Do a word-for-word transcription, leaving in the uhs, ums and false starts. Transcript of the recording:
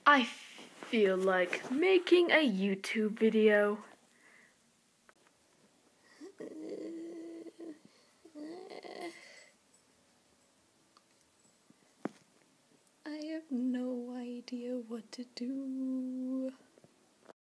I feel like making a YouTube video. I have no idea what to do.